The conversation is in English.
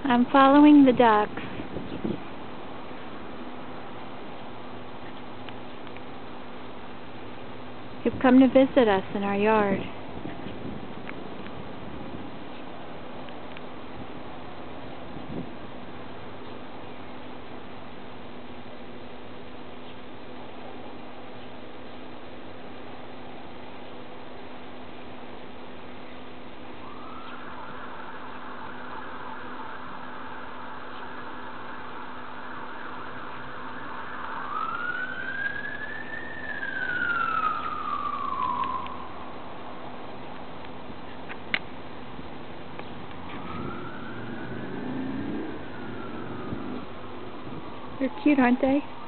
I'm following the ducks. You've come to visit us in our yard. They're cute, aren't they?